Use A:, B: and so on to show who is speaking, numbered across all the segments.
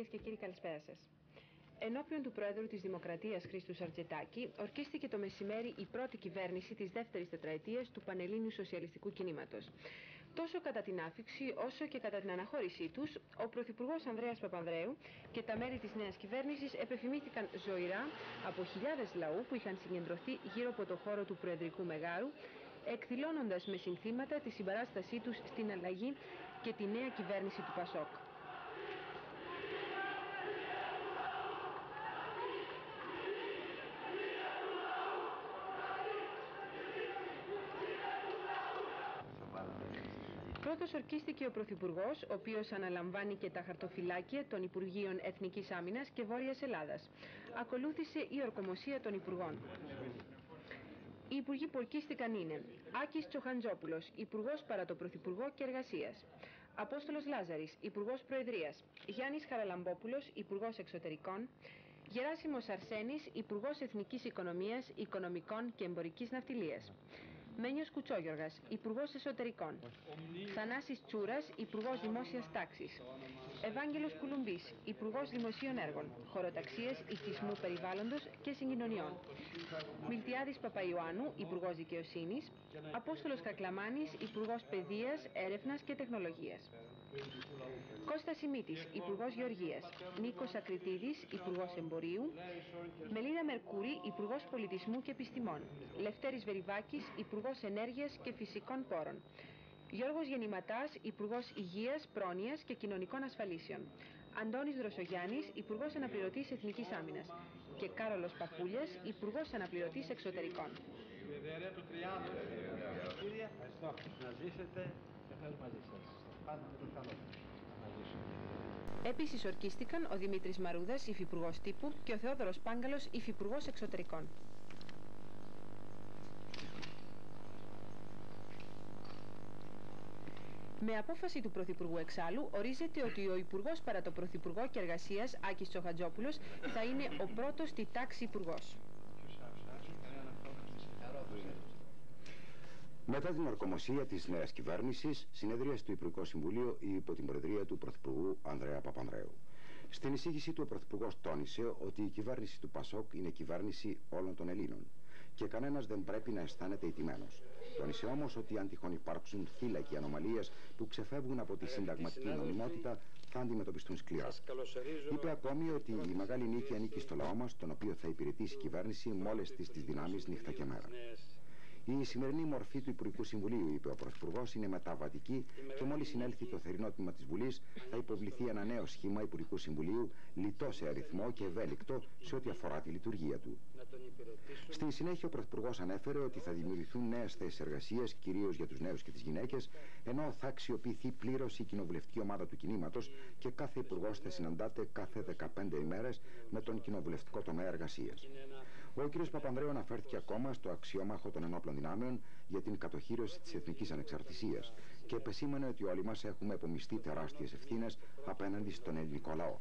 A: Κυρίες και κύριοι, καλησπέρα σας. Ενώπιον του Πρόεδρου της Δημοκρατίας Χρήστου Σαρτζετάκη, ορκίστηκε το μεσημέρι η πρώτη κυβέρνηση της δεύτερης τετραετίας του Πανελλήνιου Σοσιαλιστικού Κινήματος. Τόσο κατά την άφιξη, όσο και κατά την αναχώρησή τους, ο Πρωθυπουργός Ανδρέας Παπανδρέου και τα μέλη της νέας κυβέρνησης επεφημίστηκαν ζωηρά από χιλιάδες λαού που είχαν συγκεντρωθεί γύρω από το χώρο του Προεδρικού Μεγάρου, εκδηλώνοντας με συνθήματα τη συμπαράστασή τους στην αλλαγή και τη νέα κυβέρνηση του ΠΑΣΟΚ. Πρώτος ορκίστηκε ο Πρωθυπουργός, ο οποίος αναλαμβάνει και τα χαρτοφυλάκια των Υπουργείων Εθνικής Άμυνας και Βόρειας Ελλάδας. Ακολούθησε η ορκομοσία των Υπουργών. Οι υπουργοί που ορκίστηκαν είναι Άκης Τσοχαντζόπουλος, Υπουργός παρά το Πρωθυπουργό και Εργασίας. Απόστολος Λάζαρης, Υπουργός Προεδρίας. Γιάννης Χαραλαμπόπουλος, Υπουργός Εξωτερικών. Γεράσιμος Αρσένης, Υπουργός Εθνικής Οικονομίας, Οικονομικών και Εμπορικής Ναυτιλίας. Μένιος Κουτσόγιοργας, Υπουργός Εσωτερικών. Θανάσης Τσούρας, Υπουργός Δημόσιας Τάξης. Ευάγγελος Κουλουμπής, Υπουργός Δημοσίων Έργων, Χωροταξίας, Οικισμού Περιβάλλοντος και Συγκοινωνιών. Μιλτιάδης Παπαϊωάννου, Υπουργός Δικαιοσύνης. Απόστολος Κακλαμάνης, Υπουργός Παιδείας, Έρευνας και Τεχνολογίας. Κώστας Σιμίτης, Υπουργός Γεωργίας. Νίκος Ακριτίδης, Υπουργός Εμπορίου. Μελίνα Μερκούρη, Υπουργός Πολιτισμού και Επιστημών. Λευτέρης Βεριβάκης, Υπουργός Ενέργειας και Φυσικών Πόρων. Γιώργος Γεννηματάς, Υπουργός Υγείας, Πρόνοιας και Κοινωνικών Ασφαλίσεων. Αντώνης Δροσογιάννης, Υπουργός Αναπληρωτής Εθνικής Άμυνας. Και Κάρολος Παπούλιας, Υπουργός Αναπληρωτής Εξωτερικών. Επίσης ορκίστηκαν ο Δημήτρης Μαρούδας, Υφυπουργός Τύπου, και ο Θεόδωρος Πάγκαλος, Υφυπουργός Εξωτερικών. Με απόφαση του Πρωθυπουργού εξάλλου, ορίζεται ότι ο Υπουργός παρά το Πρωθυπουργό και Εργασίας, Άκης Τσοχαντζόπουλος, θα είναι ο πρώτος στη τάξη Υπουργός.
B: Μετά την ορκομοσία της νέας κυβέρνησης, συνεδρίασε το Υπουργικό Συμβούλιο υπό την προεδρία του Πρωθυπουργού Ανδρέα Παπανδρέου. Στην εισήγηση του ο Πρωθυπουργός τόνισε ότι η κυβέρνηση του ΠΑΣΟΚ είναι κυβέρνηση όλων των Ελλήνων και κανένας δεν πρέπει να αισθάνεται ηττημένος. Τόνισε όμως ότι αν τυχόν υπάρξουν θύλακοι ανομαλίες που ξεφεύγουν από τη συνταγματική νομιμότητα, θα αντιμετωπιστούν σκληρά. Είπε ακόμη ότι η μεγάλη νίκη ανήκει στο λαό μας, τον οποίο θα υπηρετήσει η κυβέρνηση με όλες τις δυνάμεις νύχτα και μέρα. Η σημερινή μορφή του Υπουργικού Συμβουλίου, είπε ο Πρωθυπουργός, είναι μεταβατική και μόλις συνέλθει το θερινό τμήμα της Βουλής θα υποβληθεί ένα νέο σχήμα Υπουργικού Συμβουλίου, λιτό σε αριθμό και ευέλικτο σε ό,τι αφορά τη λειτουργία του. Στην συνέχεια, ο Πρωθυπουργός ανέφερε ότι θα δημιουργηθούν νέες θέσεις εργασίας, κυρίως για τους νέους και τις γυναίκες, ενώ θα αξιοποιηθεί πλήρως η κοινοβουλευτική ομάδα του κινήματος και κάθε υπουργός θα συναντάται κάθε 15 ημέρες με τον κοινοβουλευτικό τομέα εργασίας. Ο κ. Παπανδρέου αναφέρθηκε ακόμα στο αξιόμαχο των ενόπλων δυνάμεων για την κατοχήρωση της εθνικής ανεξαρτησίας και επεσήμανε ότι όλοι μας έχουμε επομιστεί τεράστιες ευθύνες απέναντι στον ελληνικό λαό.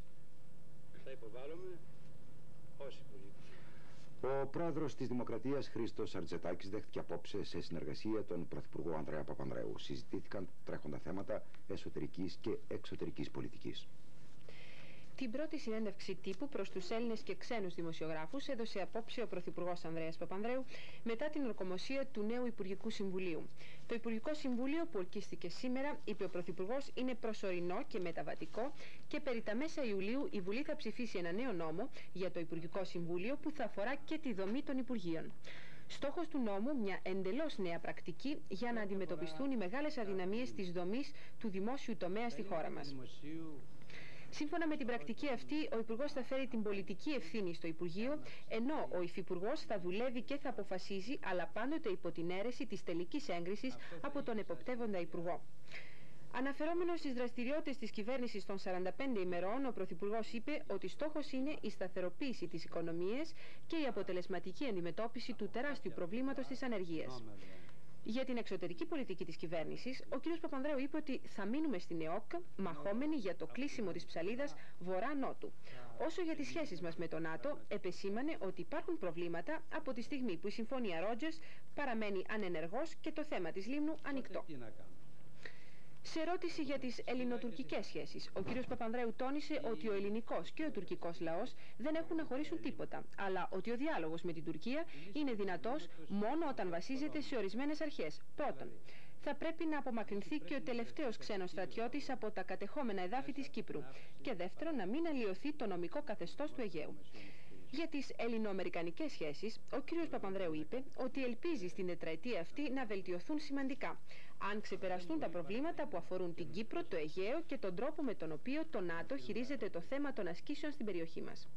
B: Ο πρόεδρος της Δημοκρατίας Χρήστος Σαρτζετάκης δέχτηκε απόψε σε συνεργασία τον Πρωθυπουργό Ανδρέα Παπανδρέου. Συζητήθηκαν τρέχοντα θέματα εσωτερικής και εξωτερικής πολιτικής.
A: Την πρώτη συνέντευξη τύπου προς τους Έλληνες και ξένους δημοσιογράφους έδωσε απόψε ο Πρωθυπουργός Ανδρέας Παπανδρέου μετά την ορκομοσία του νέου Υπουργικού Συμβουλίου. Το Υπουργικό Συμβούλιο που ορκίστηκε σήμερα, είπε ο Πρωθυπουργός, είναι προσωρινό και μεταβατικό και περί τα μέσα Ιουλίου η Βουλή θα ψηφίσει ένα νέο νόμο για το Υπουργικό Συμβούλιο που θα αφορά και τη δομή των Υπουργείων. Στόχος του νόμου, μια εντελώς νέα πρακτική για να αντιμετωπιστούν οι μεγάλες αδυναμίες της δομής του δημόσιου τομέα στη χώρα μας. Σύμφωνα με την πρακτική αυτή, ο Υπουργός θα φέρει την πολιτική ευθύνη στο Υπουργείο, ενώ ο Υφυπουργός θα δουλεύει και θα αποφασίζει, αλλά πάντοτε υπό την αίρεση της τελικής έγκρισης από τον εποπτεύοντα Υπουργό. Αναφερόμενος στις δραστηριότητες της κυβέρνησης των 45 ημερών, ο Πρωθυπουργός είπε ότι στόχος είναι η σταθεροποίηση της οικονομίας και η αποτελεσματική αντιμετώπιση του τεράστιου προβλήματος της ανεργίας. Για την εξωτερική πολιτική της κυβέρνησης, ο κ. Παπανδρέου είπε ότι θα μείνουμε στην ΕΟΚ μαχόμενοι για το κλείσιμο της ψαλίδας βορρά-νότου. Όσο για τις σχέσεις μας με το ΝΑΤΟ, επεσήμανε ότι υπάρχουν προβλήματα από τη στιγμή που η συμφωνία Ρότζερς παραμένει ανενεργός και το θέμα της Λίμνου ανοιχτό. Σε ερώτηση για τις ελληνοτουρκικές σχέσεις, ο κ. Παπανδρέου τόνισε ότι ο ελληνικός και ο τουρκικός λαός δεν έχουν να χωρίσουν τίποτα, αλλά ότι ο διάλογος με την Τουρκία είναι δυνατός μόνο όταν βασίζεται σε ορισμένες αρχές. Πρώτον, θα πρέπει να απομακρυνθεί και ο τελευταίος ξένος στρατιώτης από τα κατεχόμενα εδάφη της Κύπρου. Και δεύτερον, να μην αλλοιωθεί το νομικό καθεστώς του Αιγαίου. Για τις ελληνοαμερικανικές σχέσεις, ο κ. Παπανδρέου είπε ότι ελπίζει στην τετραετία αυτή να βελτιωθούν σημαντικά, αν ξεπεραστούν τα προβλήματα που αφορούν την Κύπρο, το Αιγαίο και τον τρόπο με τον οποίο το ΝΑΤΟ χειρίζεται το θέμα των ασκήσεων στην περιοχή μας.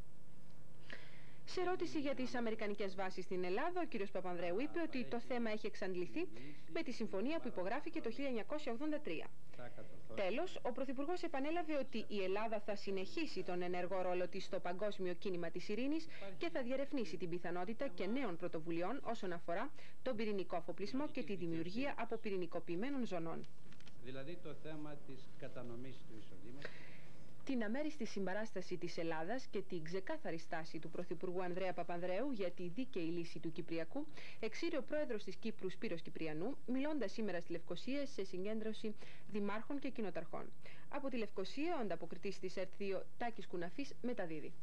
A: Σε ερώτηση για τις αμερικανικές βάσεις στην Ελλάδα, ο κ. Παπανδρέου είπε ότι το θέμα έχει εξαντληθεί με τη συμφωνία που υπογράφηκε το 1983. Τέλος, ο Πρωθυπουργός επανέλαβε ότι η Ελλάδα θα συνεχίσει τον ενεργό ρόλο της στο παγκόσμιο κίνημα της ειρήνης και θα διερευνήσει την πιθανότητα και νέων πρωτοβουλειών όσον αφορά τον πυρηνικό αφοπλισμό και τη δημιουργία αποπυρηνικοποιημένων ζωνών.
C: Δηλαδή το θέμα της κατανομής του εισοδήματος.
A: Την αμέριστη συμπαράσταση της Ελλάδας και την ξεκάθαρη στάση του Πρωθυπουργού Ανδρέα Παπανδρέου για τη δίκαιη λύση του Κυπριακού εξήρε ο πρόεδρος της Κύπρου Σπύρος Κυπριανού, μιλώντας σήμερα στη Λευκοσία σε συγκέντρωση δημάρχων και κοινοταρχών. Από τη Λευκοσία, ο ανταποκριτής της ΕΡΤ2 Τάκης Κουναφής μεταδίδει.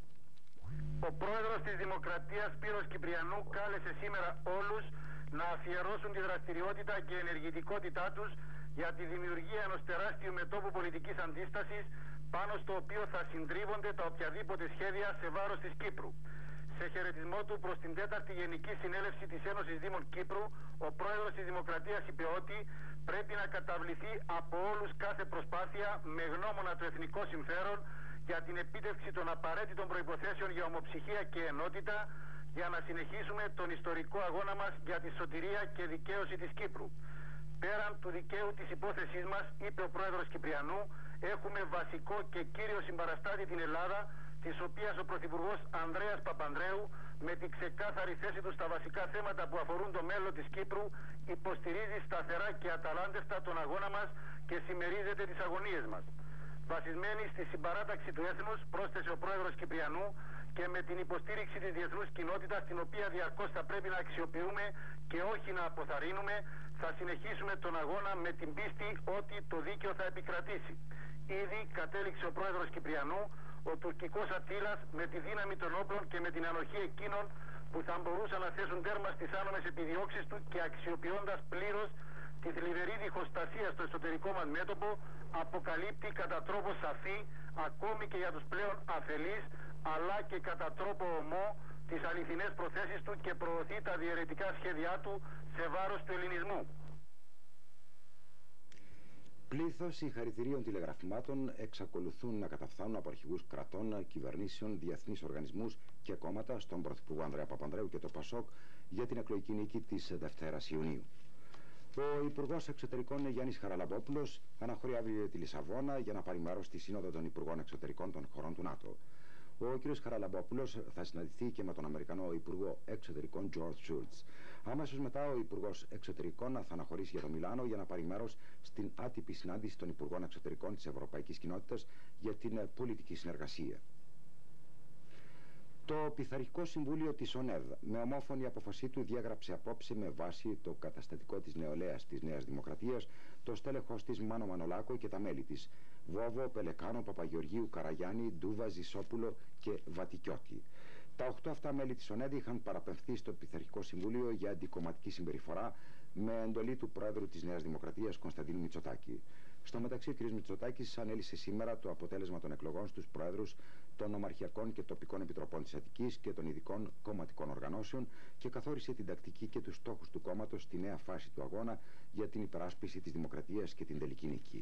D: Ο πρόεδρος της Δημοκρατίας Σπύρος Κυπριανού κάλεσε σήμερα όλους να αφιερώσουν τη δραστηριότητα και ενεργητικότητά τους για τη δημιουργία ενός τεράστιου μετώπου πολιτικής αντίστασης, πάνω στο οποίο θα συντρίβονται τα οποιαδήποτε σχέδια σε βάρος της Κύπρου. Σε χαιρετισμό του προς την 4η Γενική Συνέλευση της Ένωσης Δήμων Κύπρου, ο πρόεδρος της Δημοκρατίας είπε ότι πρέπει να καταβληθεί από όλους κάθε προσπάθεια με γνώμονα το εθνικό συμφέρον για την επίτευξη των απαραίτητων προϋποθέσεων για ομοψυχία και ενότητα, για να συνεχίσουμε τον ιστορικό αγώνα μας για τη σωτηρία και δικαίωση της Κύπρου. Πέραν του δικαίου της υπόθεσής μας, είπε ο πρόεδρος Κυπριανού, έχουμε βασικό και κύριο συμπαραστάτη την Ελλάδα, της οποίας ο πρωθυπουργός Ανδρέας Παπανδρέου, με την ξεκάθαρη θέση του στα βασικά θέματα που αφορούν το μέλλον της Κύπρου, υποστηρίζει σταθερά και αταλάντευτα τον αγώνα μας και συμμερίζεται τις αγωνίες μας. Βασισμένη στη συμπαράταξη του έθνους, πρόσθεσε ο πρόεδρος Κυπριανού, και με την υποστήριξη της διεθνούς κοινότητας, την οποία διαρκώς θα πρέπει να αξιοποιούμε και όχι να αποθαρρύνουμε, θα συνεχίσουμε τον αγώνα με την πίστη ότι το δίκαιο θα επικρατήσει. Ήδη κατέληξε ο πρόεδρος Κυπριανού, ο τουρκικός Αττήλας, με τη δύναμη των όπλων και με την ανοχή εκείνων που θα μπορούσαν να θέσουν τέρμα στις άνομες επιδιώξεις του και αξιοποιώντας πλήρως τη θλιβερή διχοστασία στο εσωτερικό μας μέτωπο, αποκαλύπτει κατά τρόπο σαφή, ακόμη και για τους πλέον αφελείς, αλλά και κατά τρόπο ομό, τις αληθινές προθέσεις του και προωθεί τα διαιρετικά σχέδιά του σε βάρος του ελληνισμού.
B: Πλήθος συγχαρητηρίων τηλεγραφημάτων εξακολουθούν να καταφθάνουν από αρχηγούς κρατών, κυβερνήσεων, διεθνείς οργανισμούς και κόμματα στον Πρωθυπουργό Ανδρέα Παπανδρέου και το ΠΑΣΟΚ για την εκλογική νίκη της Δευτέρας Ιουνίου. Ο Υπουργός Εξωτερικών Γιάννης Χαραλαμπόπουλος αναχωρεί αύριο τη Λισαβόνα για να πάρει μέρος στη Σύνοδο των Υπουργών Εξωτερικών των χωρών του ΝΑΤΟ. Ο κ. Χαραλαμπόπουλος θα συναντηθεί και με τον Αμερικανό Υπουργό Εξωτερικών George Shultz. Αμέσως μετά ο Υπουργός Εξωτερικών θα αναχωρήσει για το Μιλάνο για να πάρει μέρος στην άτυπη συνάντηση των Υπουργών Εξωτερικών της Ευρωπαϊκής Κοινότητας για την πολιτική συνεργασία. Το Πειθαρχικό Συμβούλιο της ΟΝΕΔ με ομόφωνη απόφασή του διέγραψε απόψε με βάση το καταστατικό της νεολαίας της Νέας Δημοκρατίας το στέλεχος της Μάνο Μανολάκο και τα μέλη της Βόβο, Πελεκάνο, Παπαγεωργίου, Καραγιάννη, Ντούβα, Ζησόπουλο και Βατικιώτη. Τα 8 αυτά μέλη της ΟΝΕΔ είχαν παραπεμφθεί στο Πειθαρχικό Συμβούλιο για αντικομματική συμπεριφορά με εντολή του Πρόεδρου της Νέας Δημοκρατίας Κωνσταντίνου Μητσοτάκη. Στο μεταξύ, ο κ. Μητσοτάκης ανέλησε σήμερα το αποτέλεσμα των εκλογών στους Προέδρους των Ομαρχιακών και Τοπικών Επιτροπών της Αττικής και των ειδικών κομματικών οργανώσεων και καθόρισε την τακτική και τους στόχους του κόμματος στη νέα φάση του αγώνα για την υπεράσπιση της δημοκρατίας και την τελική νίκη.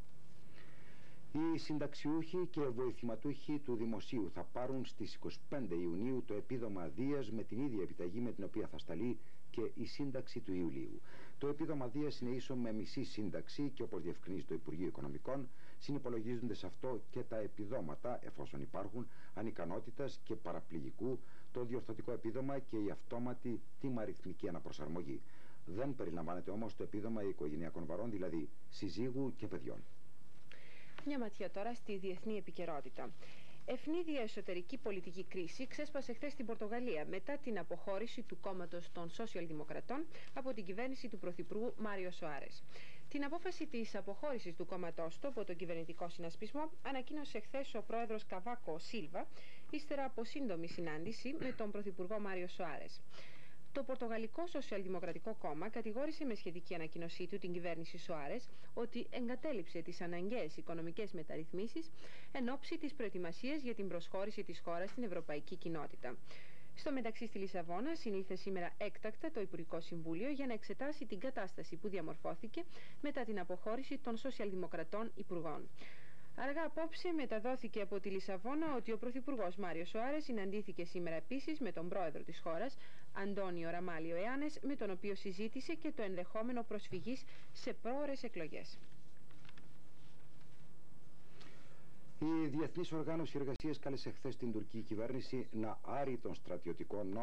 B: Οι συνταξιούχοι και βοηθηματούχοι του Δημοσίου θα πάρουν στις 25 Ιουνίου το επίδομα Δίας με την ίδια επιταγή με την οποία θα σταλεί και η σύνταξη του Ιουλίου. Το επίδομα Δίας είναι ίσο με μισή σύνταξη και όπως διευκρινίζει το Υπουργείο Οικονομικών, συνυπολογίζονται σε αυτό και τα επιδόματα, εφόσον υπάρχουν, ανικανότητας και παραπληγικού, το διορθωτικό επίδομα και η αυτόματη τιμαριθμική αναπροσαρμογή. Δεν περιλαμβάνεται όμως το επίδομα οικογενειακών βαρών, δηλαδή συζύγου και παιδιών.
A: Μια ματιά τώρα στη διεθνή επικαιρότητα. Ευνίδια εσωτερική πολιτική κρίση ξέσπασε χθες στην Πορτογαλία μετά την αποχώρηση του κόμματος των Σοσιαλδημοκρατών από την κυβέρνηση του Πρωθυπουργού Μάριο Σοάρες. Την απόφαση της αποχώρησης του κόμματός του από τον κυβερνητικό συνασπισμό ανακοίνωσε χθες ο πρόεδρος Καβάκο Σίλβα, ύστερα από σύντομη συνάντηση με τον Πρωθυπουργό Μάριο Σοάρες. Το Πορτογαλικό Σοσιαλδημοκρατικό Κόμμα κατηγόρησε με σχετική ανακοίνωσή του την κυβέρνηση Σοάρες ότι εγκατέλειψε τις αναγκαίες οικονομικές μεταρρυθμίσεις εν ώψη της προετοιμασίας για την προσχώρηση της χώρας στην Ευρωπαϊκή Κοινότητα. Στο μεταξύ, στη Λισαβόνα συνήλθε σήμερα έκτακτα το Υπουργικό Συμβούλιο για να εξετάσει την κατάσταση που διαμορφώθηκε μετά την αποχώρηση των Σοσιαλδημοκρατών Υπουργών. Αργά απόψε μεταδόθηκε από τη Λισαβόνα ότι ο Πρωθυπουργός Μάριο Σοάρες συναντήθηκε σήμερα επίσης με τον πρόεδρο της χώρας, Αντώνιο Ραμάλιο Εάνες, με τον οποίο συζήτησε και το ενδεχόμενο προσφυγής σε πρόωρες εκλογές.
B: Η Διεθνής Οργάνωση Εργασίας κάλεσε χθες την τουρκική κυβέρνηση να άρει τον στρατιωτικό νόμο